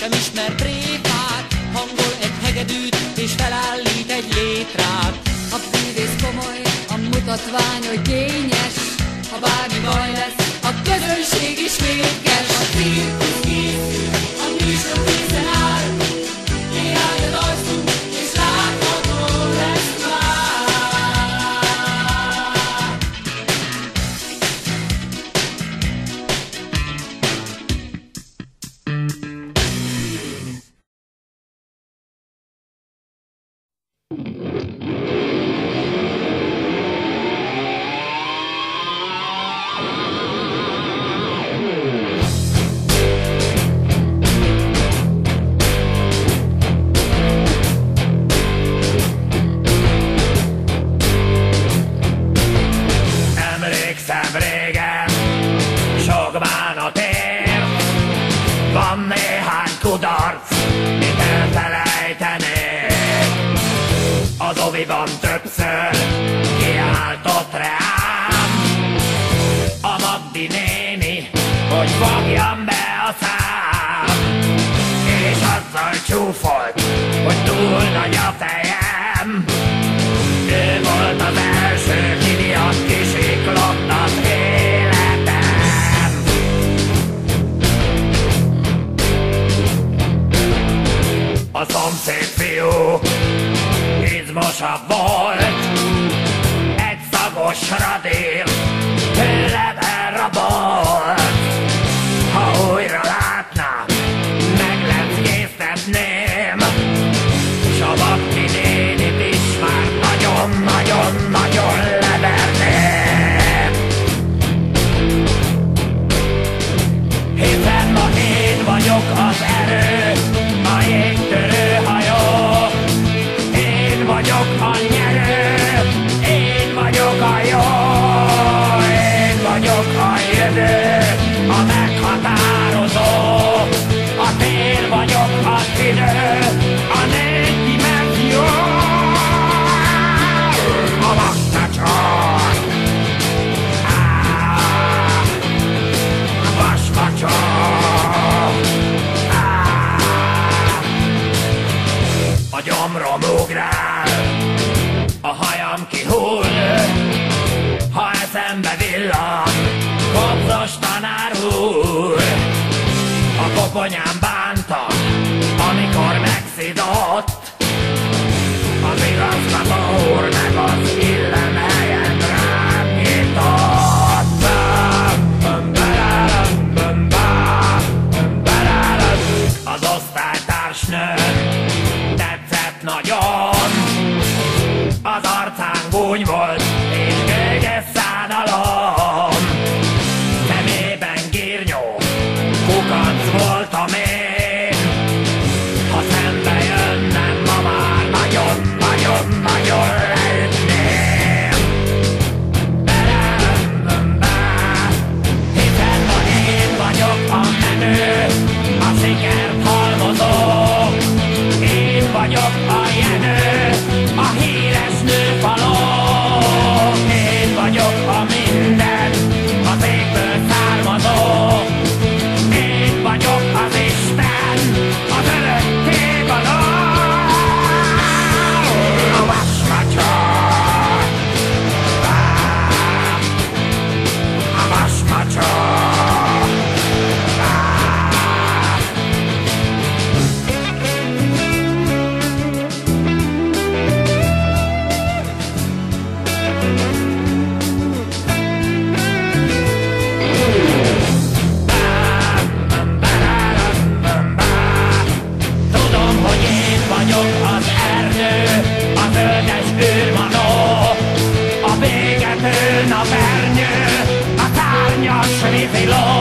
sem ismer tréfát, hangol egy hegedűt és felállít egy létrát. A bűvész komoly, a mutatvány, hogy kényes, ha bármi baj lesz, a közönség is vétkes. A cirkusz készül, a műsor készen áll, néhányan alszunk, és látható lesz már. Emlékszem régen, sok bánat ér, van néhány kudarc, mit elfelejtenék. Az oviban többször kiáltott rám a Magdi néni, hogy fogjam be a szám, és azzal csúfolt, hogy túl nagy a fejem. Ő volt az első, ki miatt kisiklott az életem. A szomszéd fiú izmosabb volt, egy szagos radír tőlem elrabolt. Ha újra látnám, megleckéztetném, s a Magdi nénit is már nagyon-nagyon leverném. Hiszen ma én vagyok az erő, a jégtörő hajó. Én vagyok a nyerő, én vagyok a jó. Én vagyok a jövő, a meghatározó. A tér vagyok, az idő, a négy dimenzió. A vasmacsor, a vasmacsor. A gyomrom ugrál, a hajam kihull, ha eszembe villan kopzos tanár úr. A koponyám bánta, amikor megszidott, az igazgató úr meg az illemhelyen rám nyitott. Az osztálytársnőm tetszett nagyon, az arcán gúny volt és gőgyes szánalom. Szemében gírnyó, kukac voltam én, ha szembe jönnem, ma már nagyon-nagyon leütném. Hiszen ma én vagyok a menő, a sikert halmozó. Én vagyok a jenő, a híres nőfaló. Én vagyok a minden, az égből származó. Én vagyok az Isten, az örökké való. A vasmacsor, a vasmacsor. Tudom, hogy én vagyok az erdő, a zöldes űrmanó, a végető napernyő, a szárnyas víziló.